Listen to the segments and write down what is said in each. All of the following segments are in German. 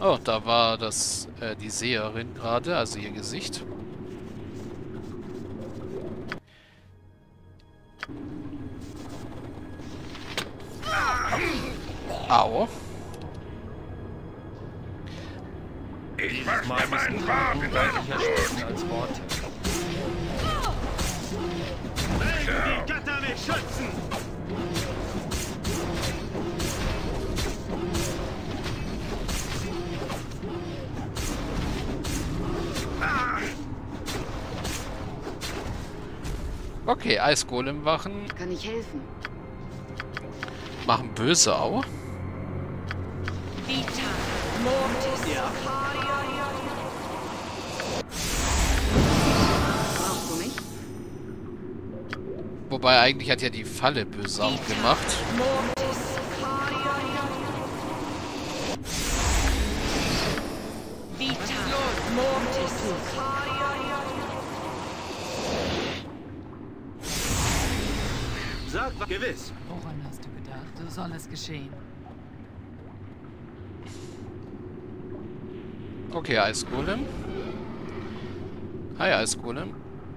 Oh, da war die Seherin gerade, also ihr Gesicht. Au. Ich mach mir meinen Bart in deinem Blut. Als Worte. Die Götter mich schützen! Okay, Eisgolemwachen Kann ich helfen? machen böse Au. Vita, Mortis, Ja. Brauchst du mich? Wobei eigentlich hat ja die Falle böse Au gemacht. Mortis, Vita, Mortis, Sag was gewiss. Woran hast du gedacht? So soll es geschehen. Okay, Eisgolem. Hi, Eisgolem.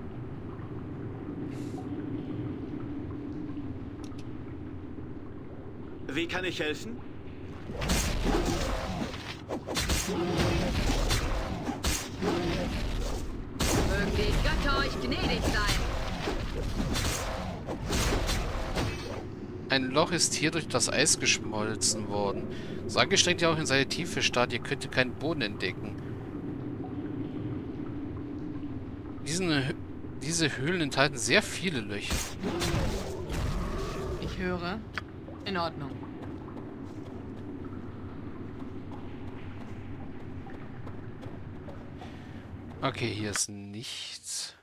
Wie kann ich helfen? mögen die Götter euch gnädig sein. Ein Loch ist hier durch das Eis geschmolzen worden. Sage streckt ja auch in seine Tiefe starrt, ihr könnt keinen Boden entdecken. Diese Höhlen enthalten sehr viele Löcher. Ich höre. In Ordnung. Okay, hier ist nichts.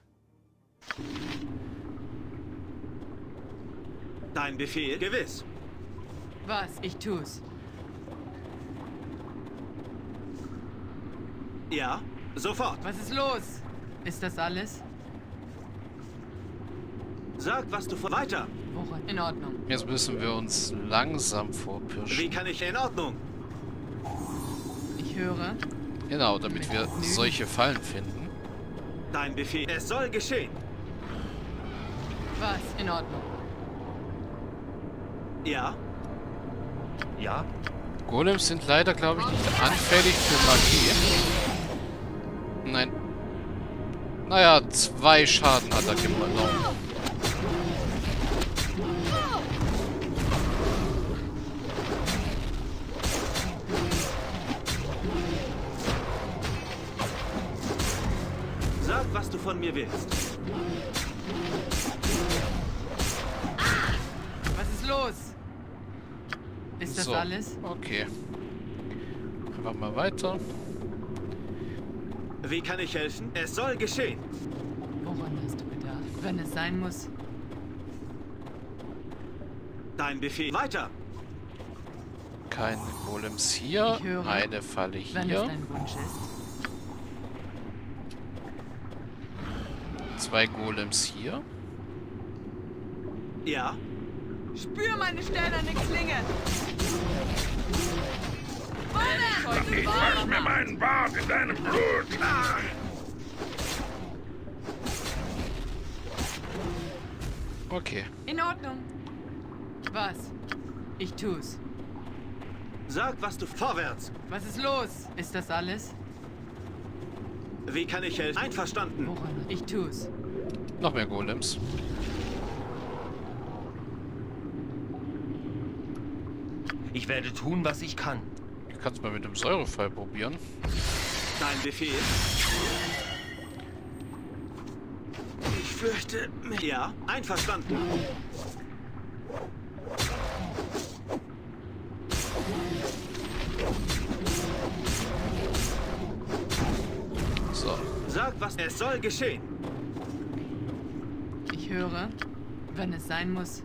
Dein Befehl? Gewiss. Was? Ich tu's. Ja, sofort. Was ist los? Ist das alles? Sag, was du vor... Weiter. Woran? In Ordnung. Jetzt müssen wir uns langsam Wie vorpirschen. kann ich... In Ordnung. Ich höre. Genau, damit wir solche Fallen finden. Dein Befehl. Es soll geschehen. Was? In Ordnung. Ja. Ja? Golems sind leider, glaube ich, nicht anfällig für Magie. Nein. Naja, 2 Schaden hat er genommen. Sag, was du von mir willst. Was ist los? Ist das So, alles? okay. Einfach mal weiter. Wie kann ich helfen? Es soll geschehen. Woran hast du gedacht? Wenn es sein muss. Dein Befehl. Weiter. Keine Golems hier. Ich höre. Eine Falle Wenn es hier. dein Wunsch ist. 2 Golems hier. Ja. Spür meine steinerne Klinge! Ich mach mir meinen Bart in deinem Blut. Okay. In Ordnung. Was? Ich tu's. Sag, was du... Vorwärts. Was ist los? Ist das alles? Wie kann ich helfen? Einverstanden. Woran? Ich tu's. Noch mehr Golems. Ich werde tun, was ich kann. Ich kann es mal mit dem Säurefall probieren. Dein Befehl. Ich fürchte mich. Ja, einverstanden. So. Sag, was... Es soll geschehen. Ich höre. Wenn es sein muss.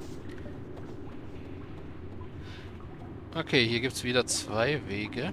Okay, hier gibt es wieder 2 Wege.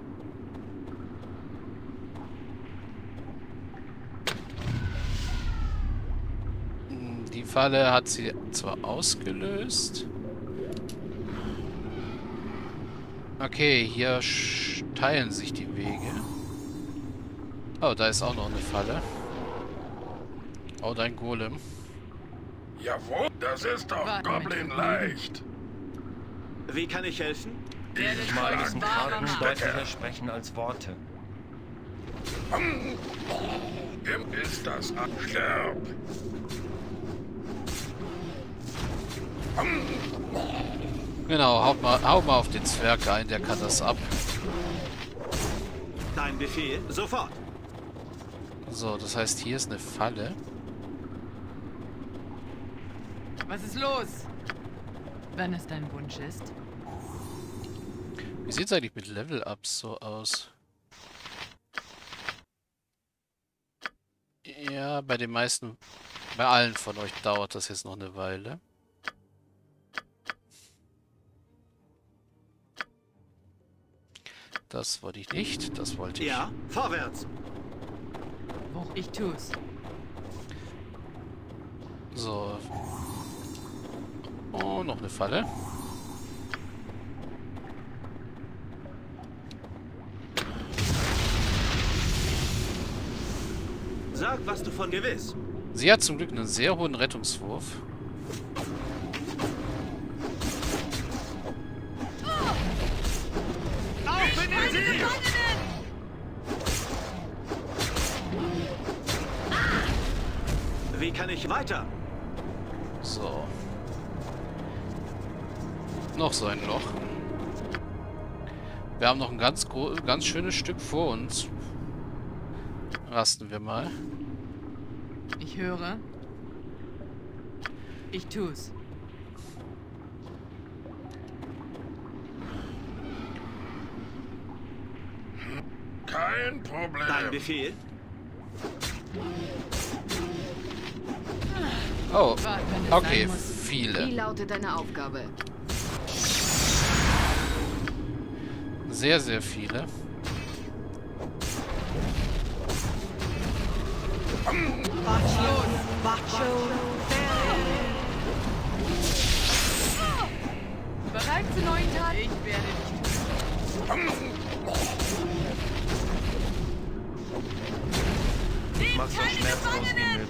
Die Falle hat sie zwar ausgelöst. Okay, hier teilen sich die Wege. Oh, da ist auch noch eine Falle. Oh, dein Golem. Jawohl, das ist doch Warte, Goblin mit- leicht. Wie kann ich helfen? Ich mag es mit Karten deutlicher sprechen als Worte. Ist das ein Sterb? Genau, hau mal auf den Zwerg ein, der kann das ab. Dein Befehl, sofort. So, das heißt, hier ist eine Falle. Was ist los? Wenn es dein Wunsch ist. Wie sieht es eigentlich mit Level-Ups so aus? Ja, bei den meisten, bei allen von euch dauert das jetzt noch eine Weile. Das wollte ich nicht, das wollte ich. Ja, vorwärts. Ich tu's. So. Oh, noch eine Falle. Sag, was du von gewiss. Sie hat zum Glück einen sehr hohen Rettungswurf. Auf in den Sieg! Wie kann ich weiter? So. Noch so ein Loch. Wir haben noch ein ganz schönes Stück vor uns. Rasten wir mal. Ich höre. Ich tu's. Kein Problem. Dein Befehl? Oh, Warte, wenn es okay, sein muss. Wie viele. lautet deine Aufgabe? Sehr, sehr viele. Bereit zu neuen Taten? Ich werde dich tun. Ich mach so schmerzlos wie möglich.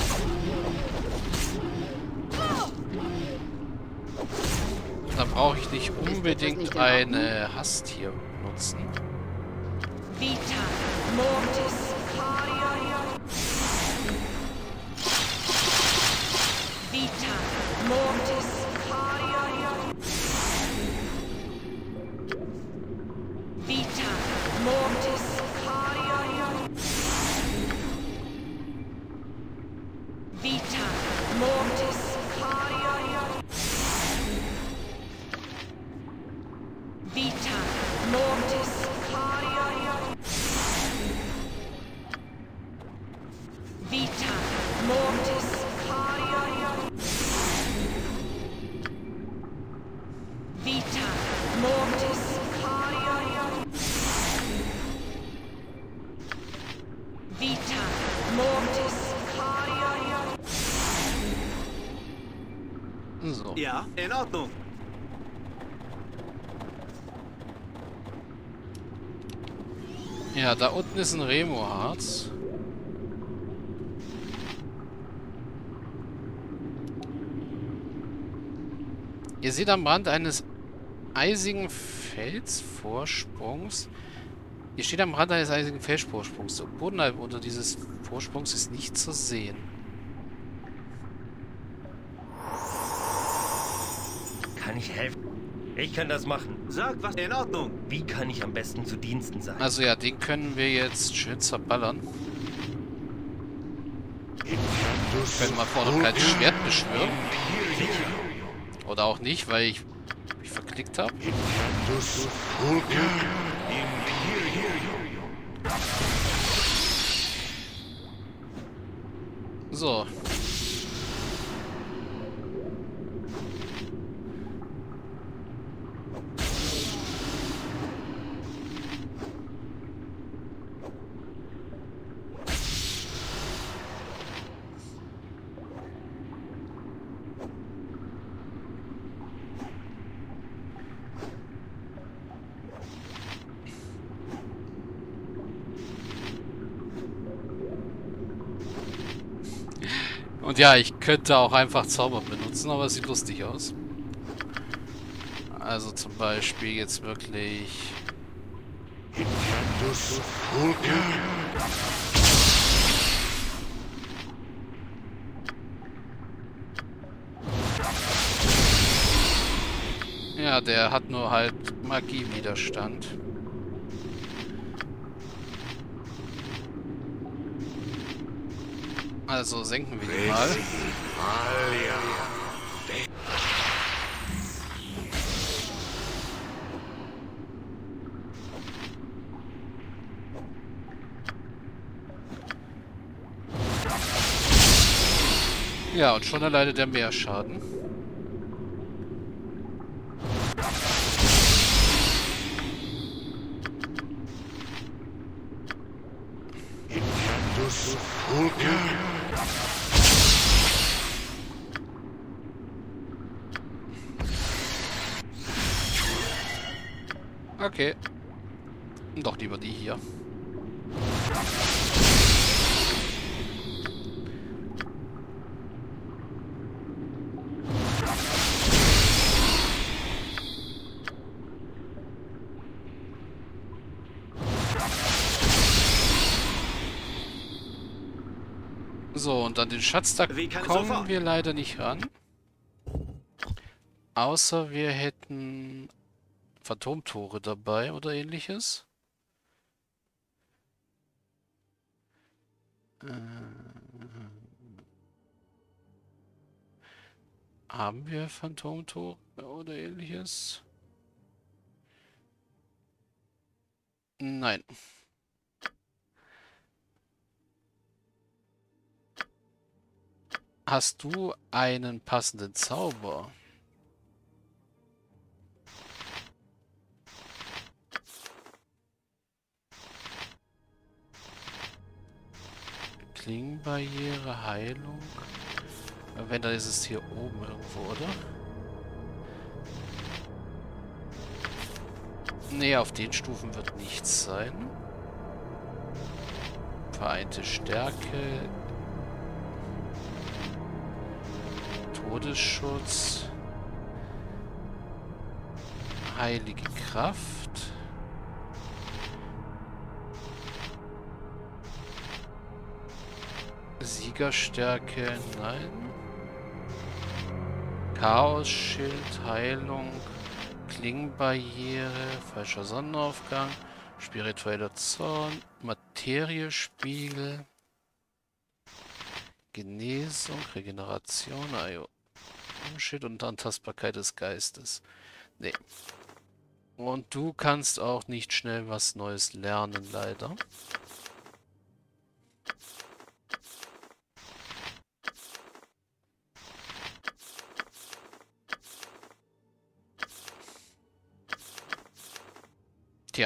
Da brauche ich nicht das unbedingt nicht in eine Hast hier nutzen. Vita Mortis. Vita Mortis. Vita Mortis. Vita Mortis. Vita Mortis. Vita Mortis. Vita Mortis. Vita Mortis. So. Ja, in Ordnung. Ja, da unten ist ein Remo-Harz. Ihr seht am Rand eines eisigen Felsvorsprungs. Ihr steht am Rand eines eisigen Felsvorsprungs. Der Boden unter dieses Vorsprungs ist nicht zu sehen. Kann ich helfen? Ich kann das machen. Sag, was in Ordnung. Wie kann ich am besten zu Diensten sein? Also ja, den können wir jetzt schön zerballern. Wir können mal vorne ein kleines Schwert beschwören. Oder auch nicht, weil ich mich verklickt habe. So. Und ja, ich könnte auch einfach Zauber benutzen, aber es sieht lustig aus. Also zum Beispiel jetzt wirklich... Ja, der hat nur halt Magiewiderstand. Also senken wir ihn mal. Ja, und schon erleidet er mehr Schaden. Okay. Doch lieber die hier. So, und an den Schatz, da kommen wir leider nicht ran. Außer wir hätten Phantomtore dabei oder ähnliches. Haben wir Phantomtore oder ähnliches? Nein. Hast du einen passenden Zauber? Klingenbarriere, Heilung. Wenn, dann ist es hier oben irgendwo, oder? Nee, auf den Stufen wird nichts sein. Vereinte Stärke. Todesschutz. Heilige Kraft. Siegerstärke, nein. Chaosschild, Heilung, Klingenbarriere, falscher Sonnenaufgang, spiritueller Zorn, Materiespiegel, Genesung, Regeneration, Shit und Antastbarkeit des Geistes. Nee. Und du kannst auch nicht schnell was Neues lernen, leider. Tja.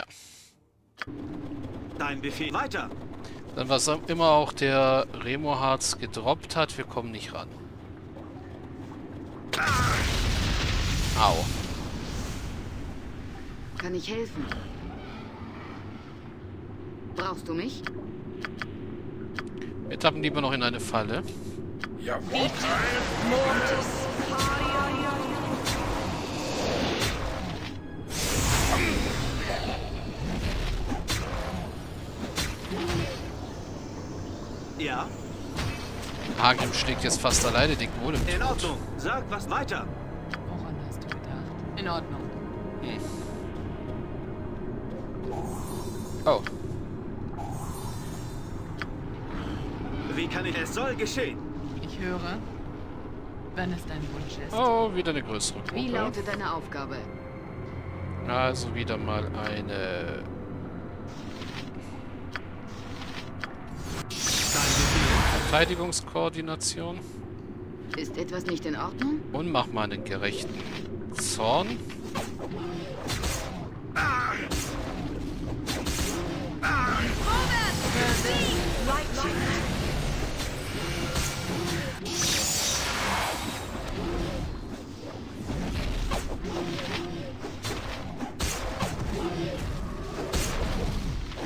Dein Befehl. Weiter. Dann was immer auch der Remo-Harz gedroppt hat, wir kommen nicht ran. Au. Kann ich helfen? Brauchst du mich? Wir tappen lieber noch in eine Falle. Vita Mortis. Ja, Hagrim schlägt jetzt fast alleine den Golem in tot. Ordnung. Sag was weiter. Woran hast du gedacht? In Ordnung. Oh. Wie kann ich... Es soll geschehen. Ich höre, wenn es dein Wunsch ist. Oh, wieder eine größere Wie Gruppe. lautet deine Aufgabe? Also wieder mal eine... Verteidigungskoordination. Ist etwas nicht in Ordnung? Und mach mal einen gerechten Zorn.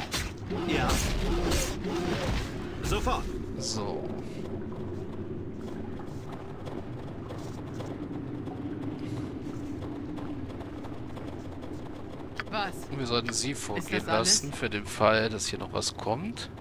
Ja. Sofort. So. Was? Wir sollten sie vorgehen das alles? lassen, für den Fall, dass hier noch was kommt.